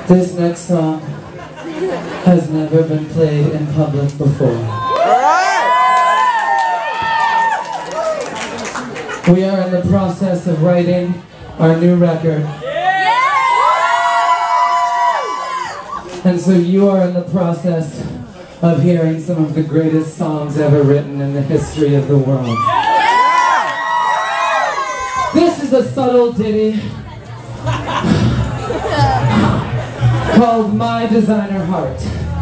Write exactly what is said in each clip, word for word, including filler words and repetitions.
This next song has never been played in public before. We are in the process of writing our new record. And so you are in the process of hearing some of the greatest songs ever written in the history of the world. This is a subtle ditty called My Designer Heart.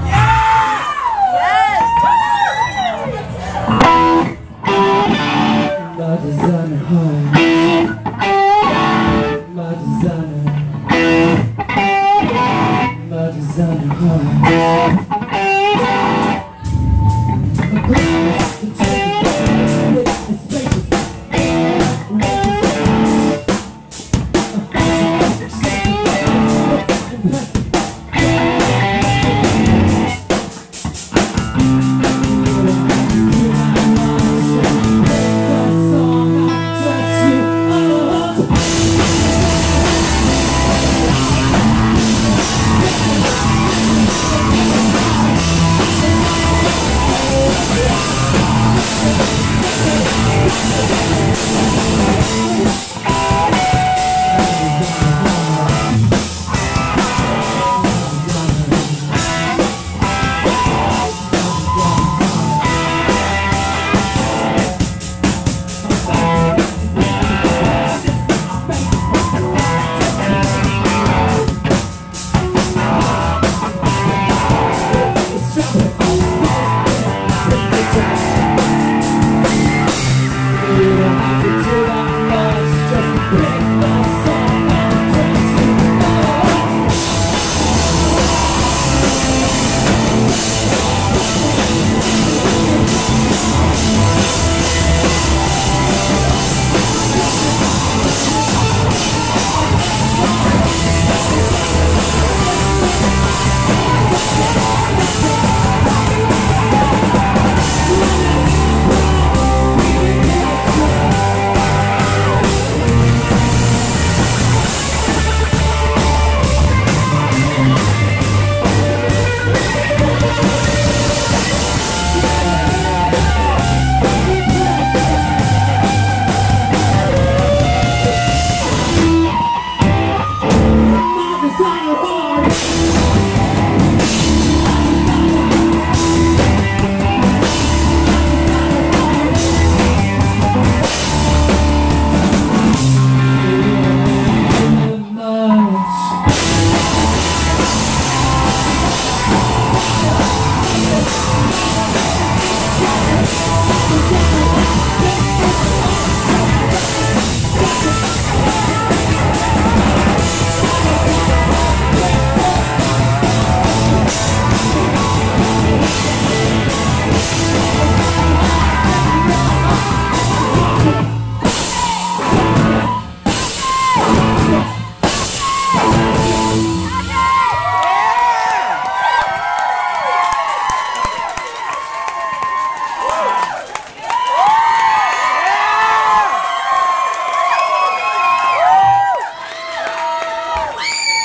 My designer heart, my designer, my designer heart.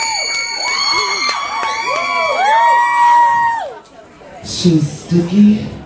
She's sticky.